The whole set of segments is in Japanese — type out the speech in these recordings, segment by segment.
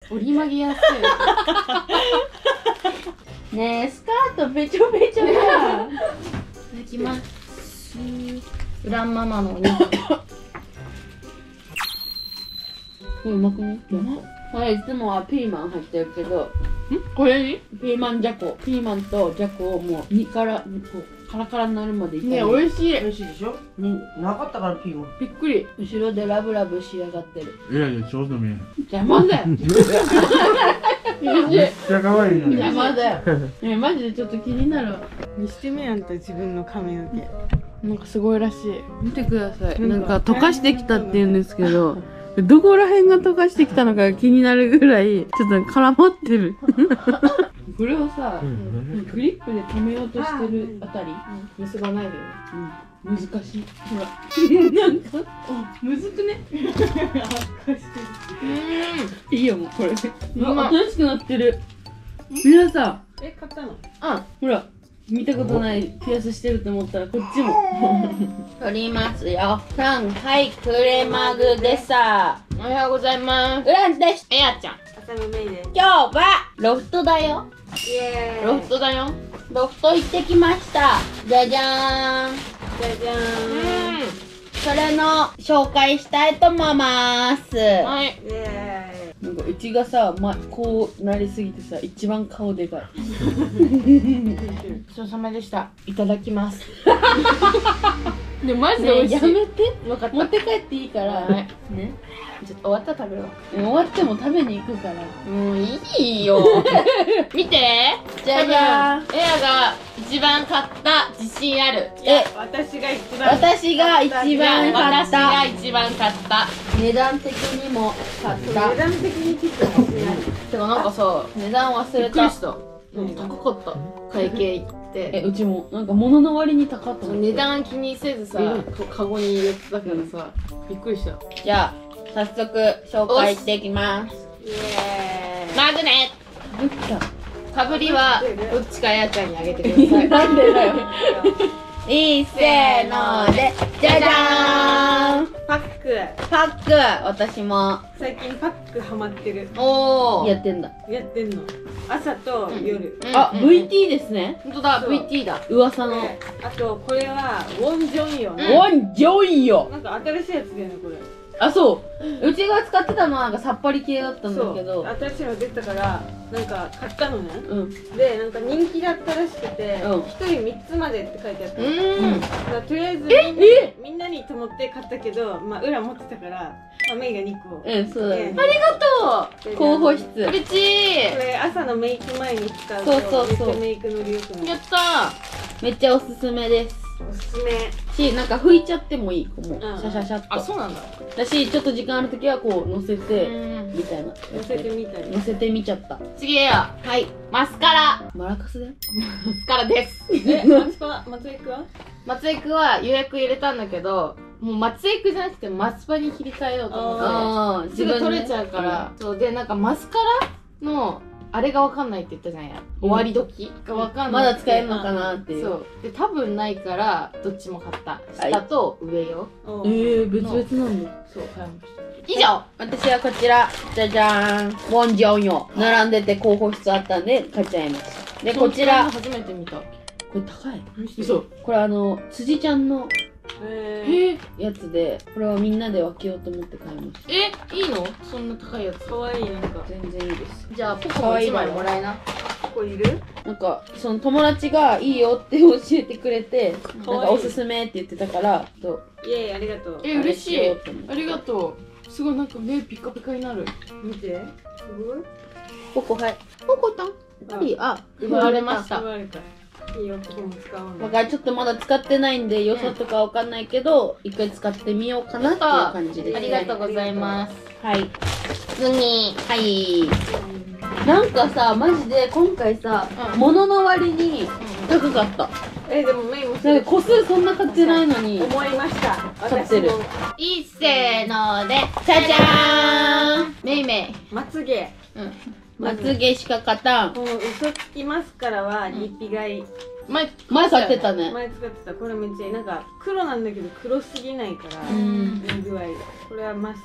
折り曲げやすい。 ねえ、スカートべちょべちょや。 いただきます。ウランママのお肉。 うまくね。これいつもはピーマン入ってるけど、 これにピーマンじゃこ。ピーマンとじゃこをもう煮からこうカラカラになるまで炒めね、 る。 美味しい。 美味しいでしょ。なかったからピーマン。 びっくり。 後ろでラブラブ仕上がってる。 いやいや、ちょうど見えん。 邪魔だよ。 めっちゃ可愛いのに。 邪魔だよ。マジでちょっと気になるわ。 にしてみやんと自分の髪の毛。なんかすごいらしい。 見てください。 ななんんか溶かしてきたって言うんですけど、どこら辺が溶かしてきたのか気になるぐらい、ちょっと絡まってる。これをさ、グリップで止めようとしてるあたり、 結ばないでよ。 難しい。ほら。なんか、むずくね。いいよ、もうこれ。新しくなってる。皆さん、 え、買ったの？ ほら。見たことないピアスしてると思ったらこっちも取りますよ。はい、クレマグでさ。 おはようございます。 ウランチです。 えやちゃん。 朝のメイです。 今日はロフトだよ。 イエーイ。 ロフトだよ。 ロフト行ってきました。じゃじゃーん。 じゃじゃーん。 それの紹介したいと思います。 はい。 イエなんかうちがさ、こうなりすぎてさ、一番顔でかい。 ごちそうさまでした。 いただきます。 でもマジでねえ、 美味しい。 やめて。 わかった。 持って帰っていいから。 はいね。 ちょっと終わったら食べるわ。 終わっても食べに行くから。 もういいよ。見て。 じゃじゃーん。 エアが一番買った自信ある。 私が一番。 私が一番買っ私がた。 一番買った。 値段的にも買った値。段的にちょっと自信ある。 てかなんかさ、 値段忘れた。 びっくりした。高かった。会計行って。 うちもなんか物の割に高った。 値段気にせずさ、カゴに入れてたからさ、びっくりした。 じゃあ早速紹介していきます。 イエマグネどっちだ。 かぶりはどっちかやちゃんにあげてください。 なんでだよ。いいせーので、じゃじゃーん。 ーイ。パック。 パック、私も最近パックハマってる。 おー。 やってんだ。 やってんの。朝と夜。 あ、VT ですね。 ほんとだ、 そう VT だ。 噂の。 であとこれはウォンジョンよね。 ウォンジョイよ。 なんか新しいやつだよねこれ。 あ、そう。うちが使ってたのはなんかさっぱり系だったんだけど。 新しいの出たからなんか買ったのね。 うん。 でなんか人気だったらしくて、 うん一人3つまでって書いてあった。 うん。 だからとりあえずみんなにと思って買ったけど、まあ裏持ってたから、まあ、メイが2個。 そうだね。 ありがと候補室。 う。嬉しい。 これ朝のメイク前に使うとそうそうそうめっちゃメイクのりよくなる。 やっためっちゃおすすめです。 おすすめ。 し、なんか拭いちゃってもいい。もう、 んシャシャシャっー。あ、 と。 そうなんだ。 だし、ちょっと時間あるときはこう、乗せて、 うん。 みたいな。 乗せてみたり。 乗せてみちゃった。 次や。はい。マスカラ。 マラカスだよ。 マスカラです。 松井くんは？ 松井くんは予約入れたんだけど、もう松井くんじゃなくてマスパに切り替えようと思って。 ああ、 すぐ取れちゃうから、そうでなんかマスカラのあれがわかんないって言ったじゃんや、終わり時がわかんない、 まだ使えるのかなっていう。 そうで多分ないからどっちも買った下と上よ、 別々なんだ。 そう買いました以上。 私はこちら、じゃじゃーん。ウォンジョンよ。並んでて候補室あったんで、買っちゃいました。で、こちら、こ初めて見た。 れ高い。 嘘。 これ辻ちゃんのえやつで、これをみんなで分けようと思って買いました。 いいのそんな高いやつ。 かわいいなんか。 全然いいです。 じゃあポコも1枚もらえな。 ここいる？ なんか、その友達がいいよって教えてくれて、 かわいいなんかおすすめって言ってたから、 イエーイありがとう。 嬉しい。 あれしようと思ってありがとう。すごいなんか目ピカピカになる。 見て。すごい。 ポコ、はい。 ポコタン奪われました。 奪われた。いいよここも使おうね。 だからちょっとまだ使ってないんで、良さとかわかんないけど、一回使ってみようかなっていう感じです。 ありがとうございます。 はい。 次。 はい。なんかさ、マジで今回さ、 うん物の割に高かった。 でもメイもなんか個数そんな買ってないのに。 思いました。 買ってる私もいっせーので、じゃじゃーん。めいめい。 まつげ。 まつげしか勝たん。 この嘘つきマスカラはリピ買い。 前前買ってたね。 前使ってた。これめっちゃいい。なんか黒なんだけど黒すぎないから。 んいい具合。これはマス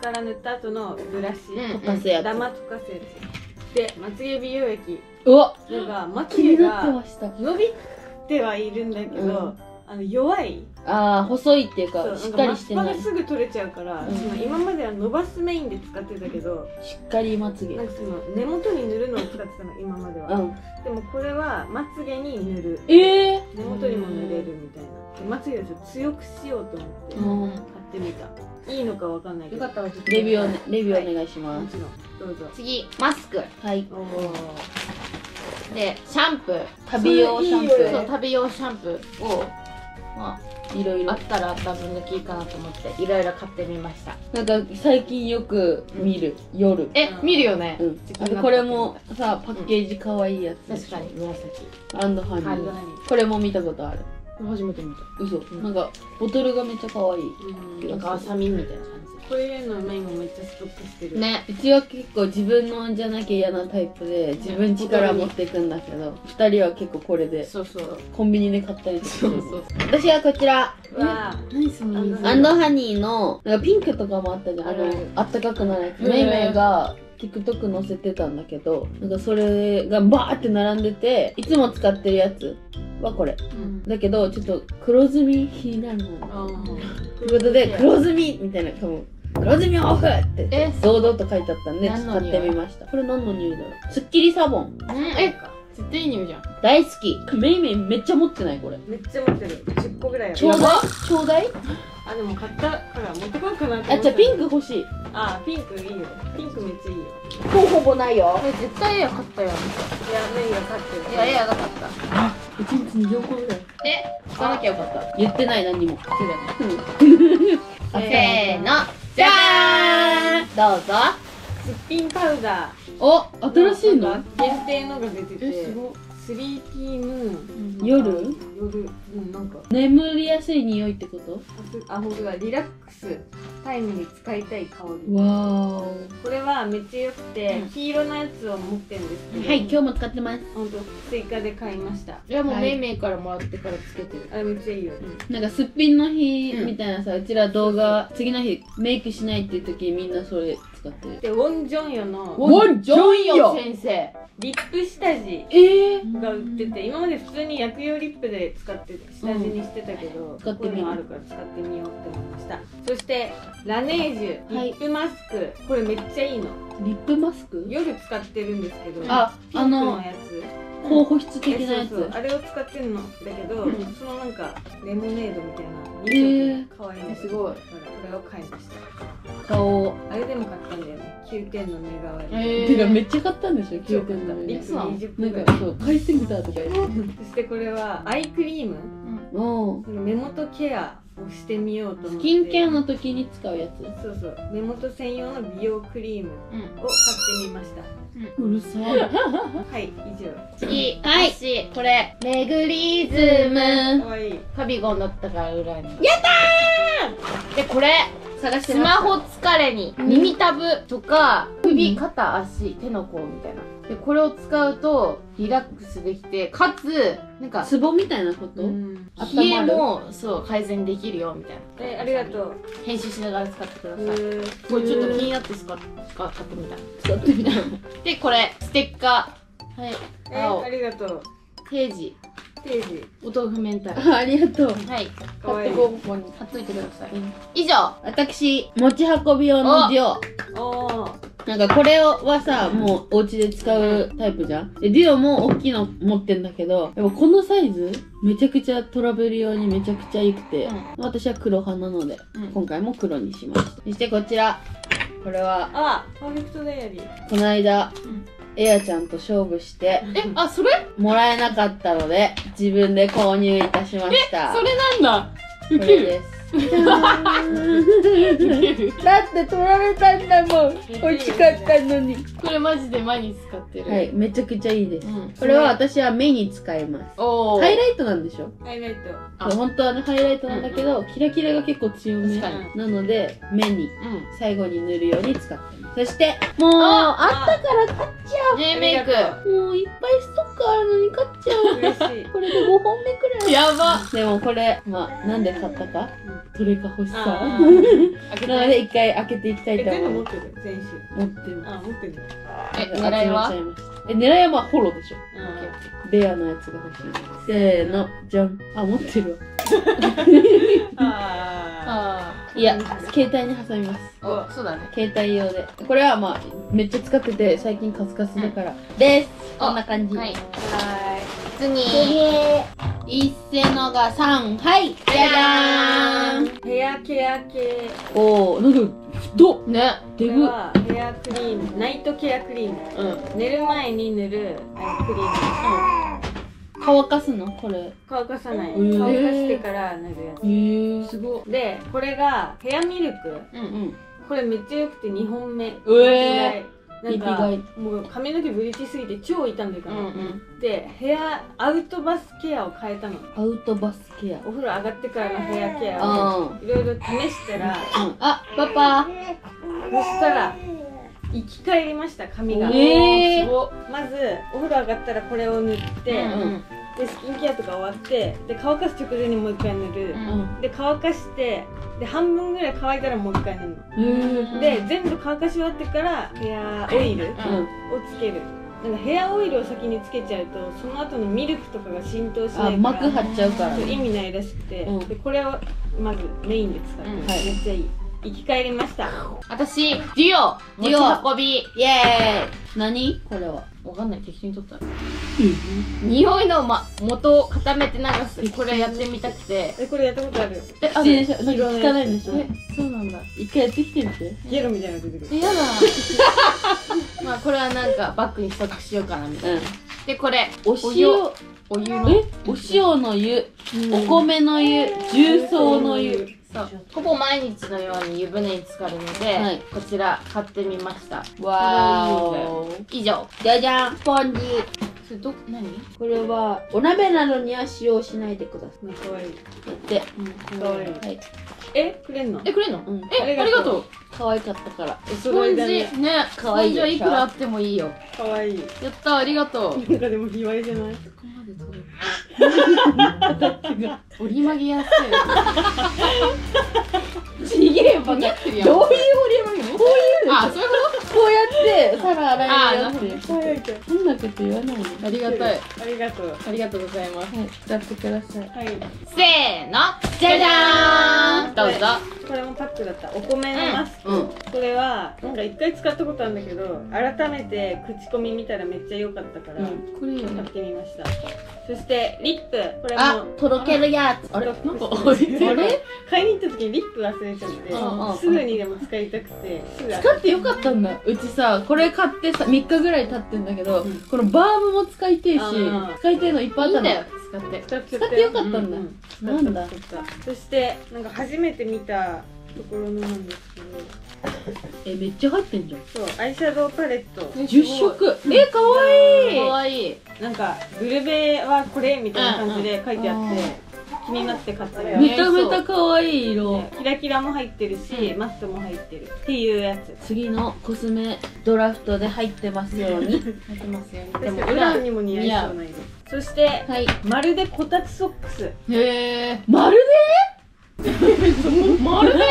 カラ塗った後のブラシ、 溶かすやつ。 ダマ溶かすやつで、まつげ美容液。 うわ、 なんかまつ気にげなってがました。 伸びてはいるんだけど、弱い。 ああ、細いっていうか、 そうしっかりしてない。 なんか真っすぐ取れちゃうから、 うんその今までは伸ばすメインで使ってたけど、 しっかりまつげ。 なんかその根元に塗るのを使ってたの今までは、 うん。 でもこれはまつげに塗る、 ええ根元にも塗れるみたいなで、まつげをちょっと強くしようと思って買ってみた。いいのかわかんないけど、 よかったらレビューお願いします。 もちろんどうぞ。 次マスクはい。 おー、 でシャンプー、 旅用シャンプー。 それいいよねそう旅用シャンプーをまいろいろああっ。たらあった分だけいいかなと思っていろいろ買ってみました。 なんか最近よく見る、夜。 見るよね。 うん。あとこれもさ、パッケージ可愛いやつ。 確かに紫。 アンドハニハニー。 ーこれも見たことある。 初めて見た。 嘘。なんかボトルがめっちゃ可愛い。 うん、 なんかアサミンみたいな感こういうのメインもめっちゃストックしてる。 じ。ね。 うちは結構自分のじゃなきゃ嫌なタイプで自分力持っていくんだけど、二人は結構これでそうそう。 コンビニで買ったりとかする。 そう。 私はこちら。 わ何その水。 アンドハニーのなんかピンクとかもあったじゃん。 うんあったかくなるやつ。 うんメイメイが TikTok 載せてたんだけど、なんかそれがバーって並んでて、いつも使ってるやつはこれ。 うん。 だけどちょっと黒ずみ気になるな。 あということで黒ずみみたいな、多分黒ずみオフって堂々と書いてあったんで使ってみました。これ何の匂いだろう。スッキリサボン絶対いい匂いじゃん。 大好き。メイメイめっちゃ持ってないこれ。 めっちゃ持ってる。10個ぐらいある。 ちょうだいちょうだい。 あ、でも買ったから持ってこようかなってあ、 思った。 じゃあピンク欲しい。 あ、ピンクいいよ。ピンクめっちゃいいよ。 ほぼないよ。 これ絶対エア買ったよ。 いや、メイが買ってる。 いやエアが買った。 1日に4個ぐらい。 使わなきゃよかった。 言ってない何にも。 そうだね。 あせーの。じゃーん。どうぞ。 すっぴんパウダー。 お、新しいのなんか限定のが出てて。 ごい。 スリーピームーン。 夜夜、なんか。 眠りやすい匂いってこと？ あ、ほんとだ。リラックスタイムに使いたい香り。 わーこれはめっちゃ良くて、 うん黄色のやつを持ってるんですけど。 はい、今日も使ってます。 ほんと、追加で買いました。 いやもうはいメイメイからもらってからつけてる。 あれめっちゃいいよ。 なんかすっぴんの日うんみたいなさ、うちら動画、次の日メイクしないっていう時みんなそれ使ってる。 で、ウォン・ジョンヨのウォン・ジョンヨ先生。 リップ下地ーが売ってて、今まで普通に薬用リップで使って下地にしてたけど、 使ってみるこういうのあるから使ってみようって思いました。そしてラネージュはいリップマスク、これめっちゃいいの。 リップマスク？ 夜使ってるんですけど、 あ、 ピンクのやつ。 高保湿的なやつ。 そうそうあれを使ってるのだけど、 うんそのなんかレモネードみたいなー 2色可愛いの、 すごい。 だからこれを買いました。 顔。 あれでも買ったんだよね。9点の目代わり。 てかめっちゃ買ったんでしょ、9点の目。 リップそうなの 20分ぐらないんかそう、買いすぎたとか言って。 そしてこれはアイクリーム、 おー目元ケアをしてみようと思って。 スキンケアの時に使うやつ。 そうそう、目元専用の美容クリームうん。 を買ってみました。 うるさい。 はい、以上。 次、 はい私これメグリズムかわいい。 ファビゴンだったから裏に。やったー。でこれ探してスマホ疲れに耳たぶとか首、肩、足、手の甲みたいな。でこれを使うとリラックスできて、かつなんかツボみたいなこと？ うん冷えもそう改善できるよみたいな。 ありがとう。 編集しながら使ってください。 うこれちょっと気になって買ってみた。 使ってみた。 でこれステッカー。はい。青ありがとう。 ページページ。 お豆腐明太。 あ、ありがとう。 はい。 かわいい。 ここに貼っといてください。以上。 私、持ち運び用のデュオ。 おー。 なんかこれはさ、もうお家で使うタイプじゃん。で、デュオも大きいの持ってんだけど、でもこのサイズ、めちゃくちゃトラベル用にめちゃくちゃ良くて、私は黒派なので、 うん今回も黒にしました。そしてこちら。これは、 あ、パーフェクトダイアリー。 この間、 うんエアちゃんと勝負して、 あ、それもらえなかったので、自分で購入いたしました。 それなんだ。 これです。だって取られたんだもん。欲しかったのに。 これマジで毎日使ってる。 はい、めちゃくちゃいいです。 うん。 これは私は目に使います。 おー。 ハイライトなんでしょ？ ハイライト。 あそう本当はね、ハイライトなんだけど、キラキラが結構強め確かになので、目にうん。 最後に塗るように使ってます。 そしてもうあったから買っちゃう。 J メイクもういっぱいストックあるのに買っちゃう。 嬉しい。 これで5本目くらい。 やば。 でもこれなんで買ったか、どれか欲しさあ開けなので一回開けていきたいと全部思います。 持ってる全持ってる。 種。持ってる。 狙いは集めちゃいました。狙いはホロでしょ。レアなやつが欲しい。せーの、じゃん。持ってるわ。いや、携帯に挟みます。 お、そうだね。 携帯用で。これはめっちゃ使ってて、最近カスカスだから。です。こんな感じ。 はい。 は次。 いっせのが3。はい。じゃじゃーん。 ーい。ヘアケア系。 おー、なんか、太っ。 ね。 デブ。 これはヘアクリーム、ナイトケアクリーム。寝る前に塗るクリーム。 乾かすのこれ。 乾かさない。 ー乾かしてから塗るやつ。 すごい。 で、これがヘアミルク。 うん。 これめっちゃ良くて2本目。なんかリピ買いもう髪の毛ブリーチすぎて超傷んでるから、 うんでヘアアウトバスケアを変えたの。 アウトバスケア。 お風呂上がってからのヘアケアをいろいろ試したら、 パパ。 そしたら生き返りました髪が。 すごまずお風呂上がったらこれを塗って、でスキンケアとか終わってで乾かす直前にもう一回塗る、で乾かしてで半分ぐらい乾いたらもう一回塗るの。で全部乾かし終わってからヘアオイルをつける。なんかヘアオイルを先につけちゃうとその後のミルクとかが浸透しないから膜張っちゃうから意味ないらしくて、でこれをまずメインで使って、めっちゃいい。生き返りました。 私、デュオ持ち運び。 イエーイ。何これは。 わかんない、適当に取った。匂いの元を固めて流す。これやってみたくて。 これやったことある。 あるでしょ。なんか聞かないんでしょ。 そうなんだ。 一回やってきてみて。 ゲロみたいなの出てくる。 やだ。まあこれはなんかバッグにストックしようかなみたいな。で、これ、 お塩の。お塩の湯、お米の湯、重曹の湯。 そう、ほぼ毎日のように湯船に浸かるので、こちら買ってみました。 わー。 以上。 じゃじゃん、スポンジ。 それ何？ これはお鍋などには使用しないでください。 かわいい。 やって。 かわいい。 はい。 くれんの？ くれんの？ ありありがとう。 可愛かったから。 スポンジね、可愛い。スポンジはいくらあってもいいよ。 かわいい。 やった、ありがとう。 なんかでも卑猥じゃない？ ここまで取れる。折り曲げやすい。ちげえバカってるやん。 どういう折り曲げ？こういう。 あ、そういうこと？ こうやって皿洗いやって。 かわいいか。 そんなこと言わないの。 ありがたい。 ありがとう。 ありがとうございます。 使ってください。 はい。 せーの、じゃじゃーん。どうぞ。 これもパックだった。お米のマスク。これはなんか一回使ったことあるんだけど、改めて口コミ見たらめっちゃ良かったから、 これ買ってみました。そしてリップ。これもとろけるやつ。 あれ、なんかあれ？買いに行った時にリップ忘れちゃって、すぐにでも使いたくて、 使ってよかったんだ。うちさ、これ買ってさ、3日ぐらい経ってんだけど、このバームも使いてえし、使いてえのいっぱいあったの。 いいんだよ、使って。 使ってよかったんだ。なんだ。 そしてなんか初めて見たところのなんですけど、 めっちゃ入ってんじゃん。 そうアイシャドウパレット 10色。かわいい。 かわいい。 なんかブルベはこれみたいな感じで書いてあって、気になって買ったよ。 めちゃめちゃかわいい色。 キラキラも入ってるし、マットも入ってるっていうやつ。 次のコスメドラフトで入ってますように。 入ってますよ。 でも裏にも似合いそうな色。そしてまるでこたつソックス。 へえ。 まるまるで？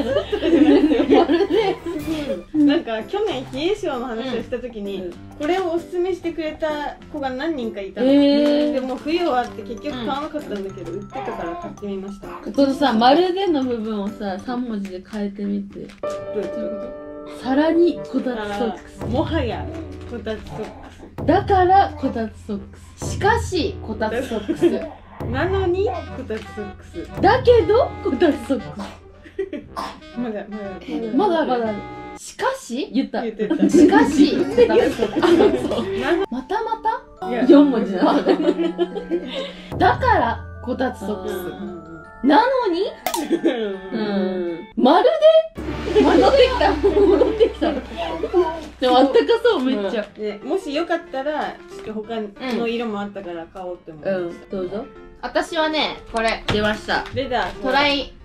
なんか去年冷え性の話をした時に、これをおすすめしてくれた子が何人かいたの。でも冬終わって結局買わなかったんだけど、売ってたから買ってみました。 このさ、まるでの部分をさ、3文字で変えてみて。 どういうこさらにこたつソックス。 もはやこたつソックだからこたつソックス。しかし、こたつソックス。 なのにこたつソックス。 だけどこたつソックス。 まだある。しかし言った。 言ってた。 しかしこたつソックス。 またまた 4 文字だ。だからこたつソックス。なのにまるで戻ってきた。でもあったかそうめっちゃ。 もしよかったらちょっと他の色もあったから買おうって思う。 どうぞ。 私はね、これ出ました。 レダートライ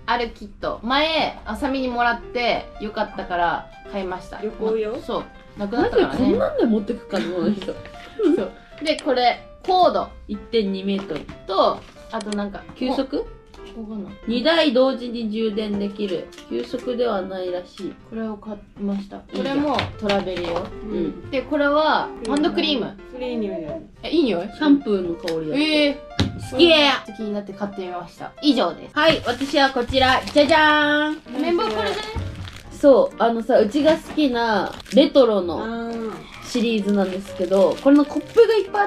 あるキット。前、あさみにもらってよかったから買いました。 旅行用そう。なくなマジでこんったからね。 なんで持ってくかね、この人。 そう。で、これ、コード 1.2 メートル。 と、あとなんか、 急速ここかな。 2 台同時に充電できる。急速ではないらしい。 これを買いました。 いいじゃんこれもトラベル用。 うん。 で、これはハンドクリーム。 それいい匂いだよね。 え、いい匂いシャンプーの香りだ。 好き気になって買ってみました。以上です。 はい、私はこちら。じゃじゃーん。 メンバーこれね。 そう、さ、うちが好きなレトロのあシリーズなんですけど、これのコップがいっぱいあって、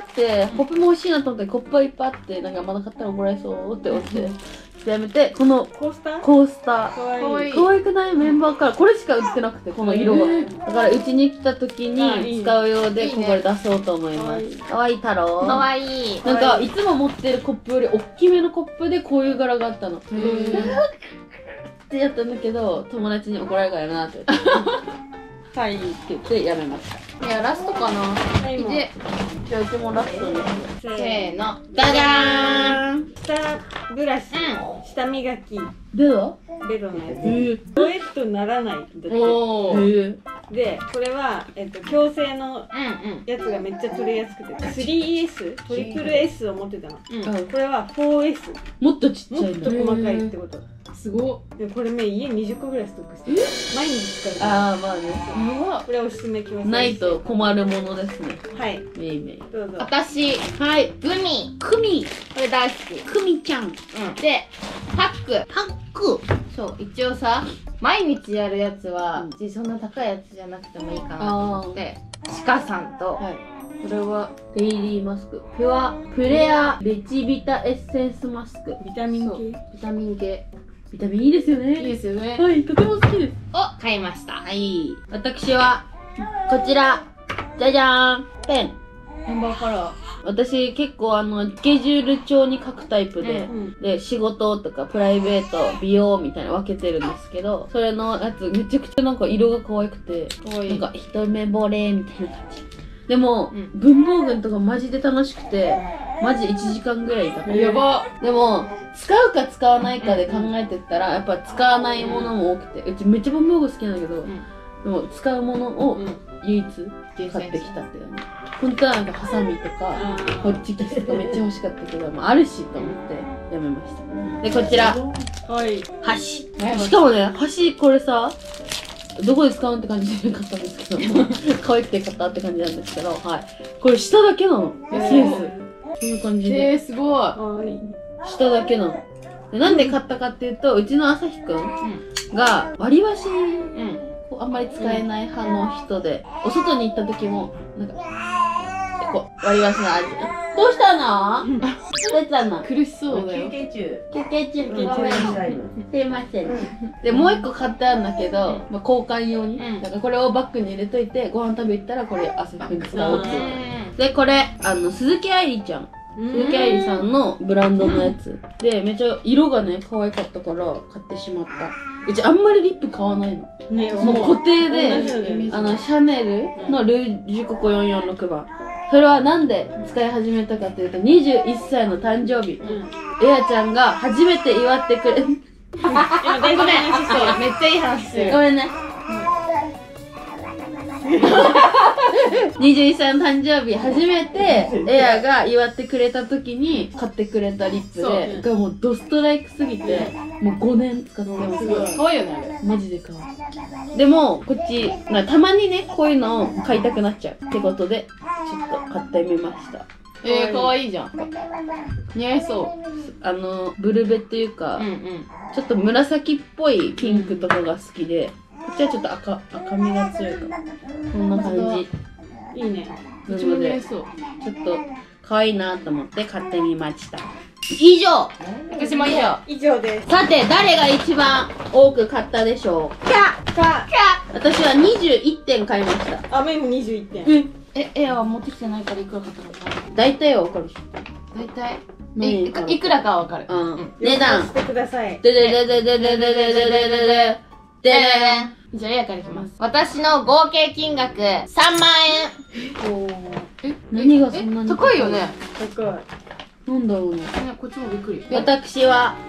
コップも欲しいなと思って、コップがいっぱいあって、なんかまだ買ったら怒られそうって思って、やめて、このコースターコースター。 かわいい。 かわいい可愛くない？メンバーからこれしか売ってなくて、この色が。だからうちに来た時あいいに使うようでいいねここで出そうと思います。かわいい太郎。 かわいい。 なんかいつも持ってるコップより大きめのコップでこういう柄があったの。ってやったんだけど、友達に怒られるからなって言って。はいって言ってやめました。 いや、ラストかな。 はい、もう。 で、 じゃあうちもラストに。 せせーの。 ーの。 じゃじゃーん。 下ブラシ、下磨き、 ではベロのやつ。 へドエットならないんだって。 おー。 で、これは、矯正のうんやつがめっちゃ取れやすくて、3S、トリプル S を持ってたの。 うん。うん。 これは 4S、 もっとちっちゃいんだもっと。細かいってこと。 すごで、これね、家20個ぐらいストックしてる。毎日使うから。 ああ、まあね。 っ。やば。 これおすすめ矯正。 ないと困るものですね。 はい、 めいめい。 どうぞ。 私、 はい。 グミ。 クミ。 これ大好き。 クミちゃん。 うん。で、パック。 パック。 そう、一応さ、毎日やるやつは、 うん別にそんな高いやつじゃなくてもいいかなと思って、シカさんと、 はい。 これは、 デイリーマスク。ピュア、プレア、ベチビタエッセンスマスク。 ビタミンそう系。 ビタミン系。 ビタミンいいですよね。 いいですよね。 はい、とても好きです。 を買いました。 はい。私は、こちら。じゃじゃーん。ペン。 メンバーカラー。 私結構スケジュール帳に書くタイプで、 うん。 で、仕事とかプライベート、美容みたいな分けてるんですけど、それのやつめちゃくちゃなんか色が可愛くて、 かわいい。 なんか一目惚れみたいな感じ。でも、 うん文房具とかマジで楽しくて、マジで1時間ぐらいいた。 やば。 でも、使うか使わないかで考えてったら、やっぱ使わないものも多くて、うちめっちゃ文房具好きなんだけど、 んでも使うものをうん。 唯一買ってきたって感じ。本当はなんかハサミとか、ホッチキスとかめっちゃ欲しかったけど、まあ、あるしと思ってやめました。で、こちら、 はい。 箸。しかもね、箸これさ、どこで使うんって感じで買ったんですけど、可愛くて買ったって感じなんですけど、はい。これ下だけなの。ケース。こんな感じで。 すごい。 はい。 下だけなの。でなんで買ったかっていうと、うちの朝日くんが割り箸うん。 あんまり使えない派の人で、お外に行った時も、なんか、こう、割り箸の味。どうしたの？どうしたの？ 苦しそうだよ。 休憩中。 休憩中。 休憩中ごめんすいません。で、もう一個買ってあるんだけど、まあ、交換用に。 うんだからこれをバッグに入れといて、ご飯食べ行ったらこれ朝日くんに使おうっていう。 うで、これ、鈴木愛理ちゃん。鈴木愛理さんのブランドのやつ。で、めっちゃ色がね、可愛かったから買ってしまった。うちあんまりリップ買わないの。 ね、 もう固定で、 同じよねシャネルのルージュココ446番。それはなんで使い始めたかというと、21歳の誕生日、 うん。 エアちゃんが初めて祝ってくれ、 今大事な話してる。 めっちゃいい話してる。 ごめんね。21歳の誕生日初めてエアが祝ってくれた時に買ってくれたリップで、がもうドストライクすぎて、もう5年使ってます。 すごい。 かわいいよね、 マジで可愛い。でも、こっち、たまにね、こういうのを買いたくなっちゃうってことで、ちょっと買ってみました。 あれ。かわいいじゃん。似合いそブルベっていうか、 う。うん。 ちょっと紫っぽいピンクとかが好きで、こっちはちょっと赤みが強いかも。こんな感じ。 いいね。 一番なので、 似合いそう。 ちょっと可愛いなと思って買ってみました。以上私もいいよ。 以上です。 さて、誰が一番多く買ったでしょうか？ か、 私は21点買いました。 あ、メモ21点。 エアは持ってきてないからいくら買ったのかな。 大体はわかるでしょ。 大体。 何円かいくらかはわかる。 うん。値段し。てください。 でででででででででででででじゃあエアからいきます。私の合計金額3万円。 何がそんなに高いよね。 高い。 なんだろうね。 こっちもびっくり。 私は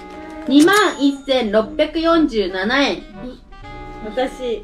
21,647円。 私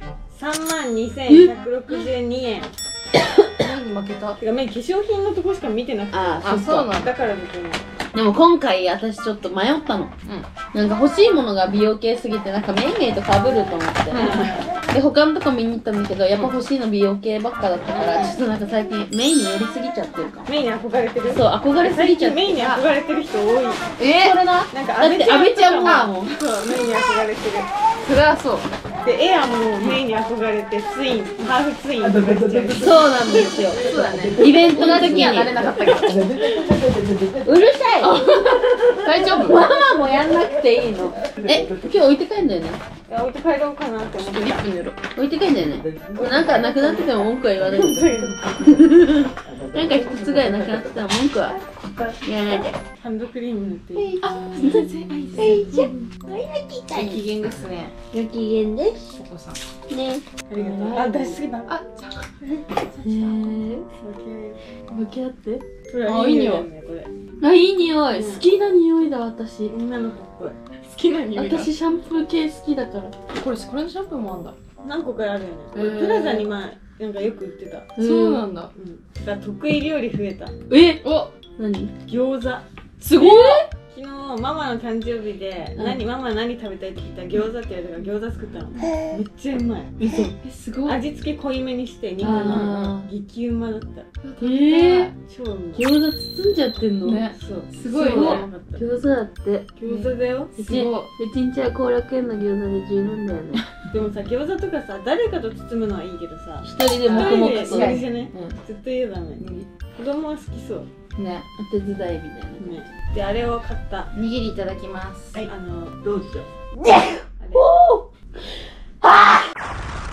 32,162円。 何に負けた？ てかメイ化粧品のとこしか見てなくて。 あ、 そうなんだ。 だから別に。 でも今回私ちょっと迷ったの。なんか欲しいものが美容系すぎて、なんかメイメイと被ると思って。で、他のとこ見に行ったんだけど、やっぱ欲しいの美容系ばっかだったから、ちょっとなんか最近メイに寄りすぎちゃってるかも。 メイに憧れてる。 そう、憧れすぎちゃって。 メイに憧れてる人多い。 それな。 なんかだって阿部ちゃんも。 そう、メイに憧れてる。 それはそう。 で、エアもメイに憧れてツイン、ハーフツインとかしちゃう。 そうなんですよ。 そうだね。 イベントの時ににはなれなかったけど。 うるさい大丈夫？ ママもやんなくていいの。え、今日置いて帰んだよね。 いや、置いて帰ろうかなって思って。 リップ塗ろう。 置いて帰んだよね。なんかなくなってても文句は言わないで。なんか一つぐらいなくなってたら文句は言わないで。 ハンドクリーム塗っていい？ あ、なぜご機嫌ですね。 ご機嫌です。 お子さん。 ね。 ありがとう。あ、出しすぎば。 あ、じゃあ。 向き合って。 あ、いい匂い。 これ。 あ、いい匂い。好きな匂いだ、私。 女の子っぽい。 好きな匂いだ。 私シャンプー系好きだから。 これのシャンプーもあんだ。 何個かあるよね。プラザに前、なんかよく売ってた。 そうなんだ。 だ得意料理増えた。 え、 お、 何？ 餃子。 すごい。 昨日ママの誕生日で、ママ何食べたいって聞いたら餃子って言われたから餃子作ったの。めっちゃうまい。 え、すごい。 味付け濃いめにして肉の激うまだった。 超うまい。餃子包んじゃってんの？ ね。 そう。 すごいね。 餃子だって。 餃子だよ。 すごい。 一日は後楽園の餃子で十分だよね。 でもさ、餃子とかさ、誰かと包むのはいいけどさ、 一人で黙々と。 一人でじゃね。ずっと言うだね。子供は好きそう。 ね、お手伝いみたいな。 ね。で、あれを買った。 握りいただきます。 はい、どうぞ。 おー。あー。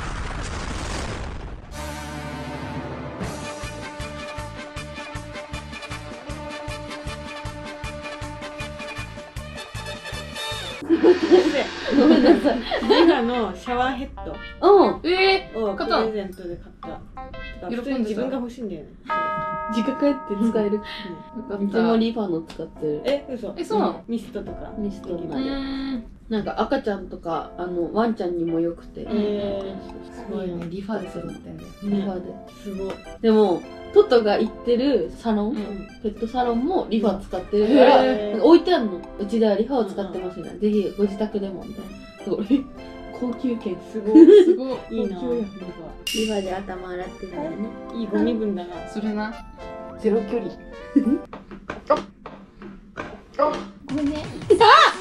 ごめんなさい。 リガのシャワーヘッドうん。 をプ買ったレゼントで買った。普通に自分が欲しいんだよね。 実家帰って使える。 よかいつもリファの使ってる。 え、嘘？ え、そうなの？ ミストとか。 ミストのあれ。 ん。 なんか赤ちゃんとかワンちゃんにも良くて。 すごいね。リファでするんだよね。 リファで。 すごい。 でもトトが行ってるサロン、ペットサロンもリファ使ってるからなんか置いてあるの。うちではリファを使ってますみたいな。ぜひご自宅でもみたいな。高級券。 すごい。 すごい。 いいな。 リファで頭洗ってるんだよね。 いいゴミ分だな。 それな。ゼロ距離。 ごめんね。 あ、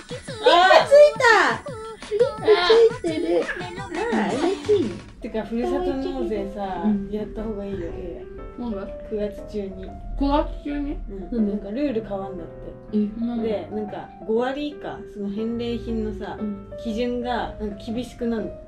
ついてる。ああ、嬉しい。 てかふるさと納税さ、やった方がいいよ。 なんだ 9月中に。 9月中に？ なんかルール変わんだって。で、なんか5割以下、その返礼品のさ、基準がなんか厳しくなるんだって。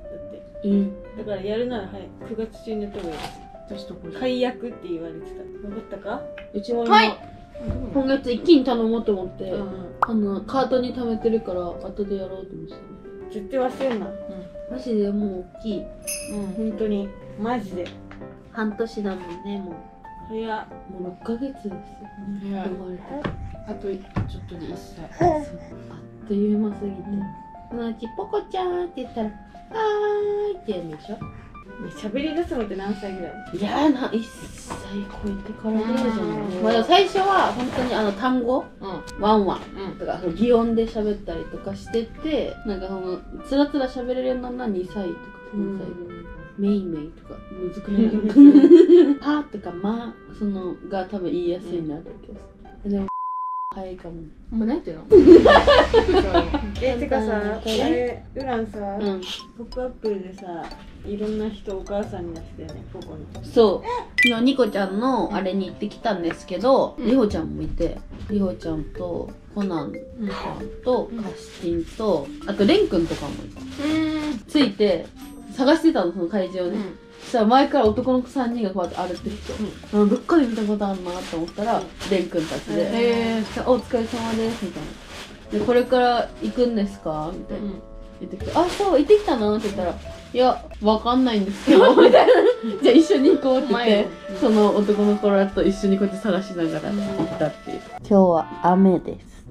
だからやるなら9月中にやった方がいいです。 私とこれ。 解約って言われてた。分かったか？ うちも今今月一気に頼もうと思って、カートに貯めてるから後でやろうと思ってたね。 絶対忘れんな。 マジでもう大きい。 本当にマジで半年だもんね、もう。 早っ。 もう6ヶ月ですよ。生まれて。 あとちょっとで1歳。 あっという間すぎて。そのうちポコちゃんって言ったら、はーいって言うんでしょ。 喋り出すのって何歳ぐらい？ いやー1歳超えてからぐらいじゃない。まだ最初は本当に単語、ワンワンとか擬音で喋ったりとかしてて、なんかつらつら喋れるようになるのは2歳とか3歳ぐらい。メイメイとかむずくない？パーとかマーが多分言いやすいなって気がする。でも早いかも。 お前何言ってんの？ てかさ、あれウランさ、ポップアップルでさ、いろんな人お母さんになってたよね、ポコに。 そう。昨日ニコちゃんのあれに行ってきたんですけど、リホちゃんもいて、リホちゃんとコナンちゃんとカスティンと、あとレン君とかもいた。ついて探してたの、その会場で。そしたら前から男の子3人がこうやって歩ってきて、どっかで見たことあるなと思ったら、レン君たちで、お疲れ様ですみたいな。で、これから行くんですかみたいな。言ってきて、あ、そう、行ってきたのって言ったら、いや、わかんないんですけど、みたいな。じゃあ一緒に行こうって言って、その男の子らと一緒にこうやって探しながら行ったっていう。今日は雨です。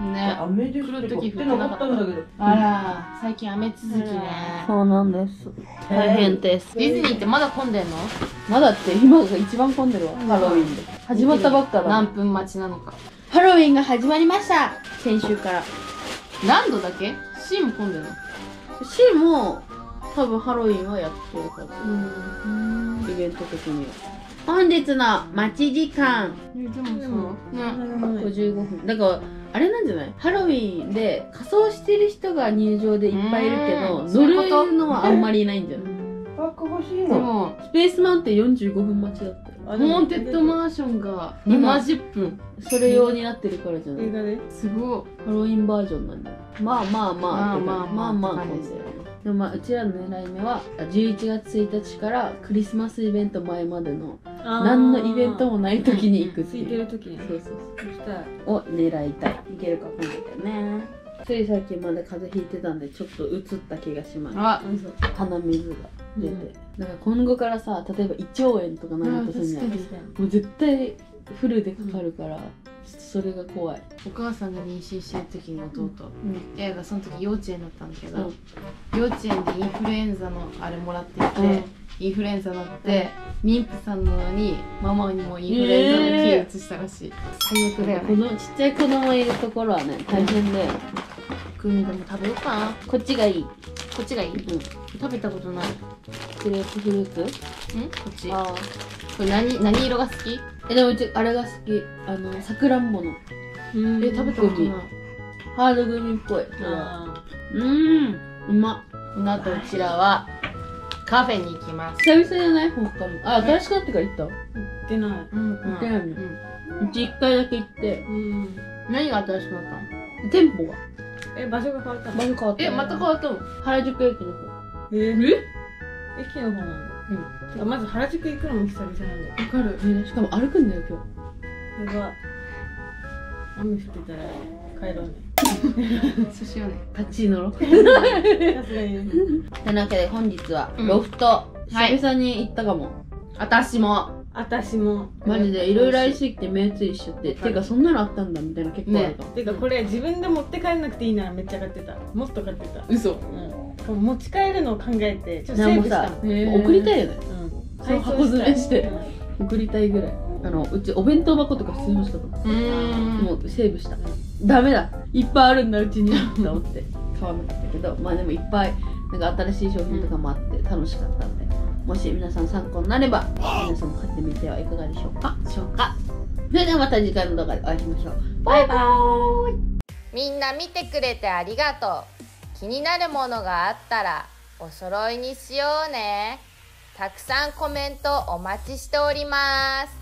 ね。 雨で来る時降ってなかったんだけど。 あら、最近雨続きね。 そうなんです。大変です。 ディズニーってまだ混んでんの？ まだって今が一番混んでるわ。ハロウィンで。始まったばっかだ。 何分待ちなのか。 ハロウィンが始まりました。先週から。 ランドだけ？シーも混んでるの？ シーも多分ハロウィンはやってるはず。イベント的には。本日の待ち時間。 でもそうね。 55分。だからあれなんじゃない？ハロウィンで仮装してる人が入場でいっぱいいるけど、乗るのはあんまりいないんじゃない？ でもスペースマウンテン45分待ちだったよ。 ホーンテッドマンションが70分。 それ用になってるからじゃない？ 映画ですごい。 ハロウィンバージョンなんだよ。まあまあまあってまあまあまあまあ混んでるよね。でもまあうちらの狙い目は11月1日からクリスマスイベント前までの何のイベントもない時に行くって空いていう。 る時にそうそう行きたい。 そう。を狙いたい。いけるか今度だよね。ついさっきまで風邪ひいてたんでちょっとうつった気がします。 あ、 鼻水が出て。だから今後からさ、例えば胃腸炎とかなるとするじゃん。もう絶対フルでかかるから、ちょっとそれが怖い。 お母さんが妊娠してる時に弟、映画その時幼稚園だったんだけど、 うん幼稚園でインフルエンザのあれもらってきて、インフルエンザになって妊婦さんなのにママにもインフルエンザの気移したらしい。最悪だよね。 ちっちゃい子供いるところはね大変だよ。 グミでも食べようかな。 こっちがいい。 こっちがいい？食べたことない。 グレープフルーツ？ こっち。 ああ。 これ何色が好き？ でもうちあれが好き。さくらんぼの食べたことない。 ハードグミっぽい。うまっ。 この後うちらはカフェに行きます。 久々じゃない？他も。あ、新しくなってから行った？ 行ってない。 行ってないの。うち1回だけ行って。 何が新しくなったの？ 店舗が。 場所が変わったの？ 場所変わった。 また変わったの？ 原宿駅の方。 駅の方なんだ。まず原宿行くのも久々なんだよ。 わかる。 しかも歩くんだよ今日。 やばい。雨降ってたら帰ろうね。 そうしようね。 タクシー乗ろう。 さすがに。 というわけで本日はロフト、久々に行ったかも。 私も。 私もマジでいろいろありすぎて目つりしちゃって。てかそんなのあったんだみたいな結構あるかも。 てかこれ自分で持って帰らなくていいならめっちゃ買ってた。もっと買ってた。 嘘。 持ち帰るのを考えてちょっとセーブしたの。 送りたいよね。 そう箱詰めして送りたいぐらい。うちお弁当箱とか普通に欲しかったもん。もうセーブした。ダメだ。いっぱいあるんだうちにと思って買わなかったけど、まあでもいっぱいなんか新しい商品とかもあって楽しかったので、もし皆さん参考になれば皆さんも買ってみてはいかがでしょうか。それではまた次回の動画でお会いしましょう。バイバーイ。 みんな見てくれてありがとう。気になるものがあったらお揃いにしようね。たくさんコメントお待ちしております。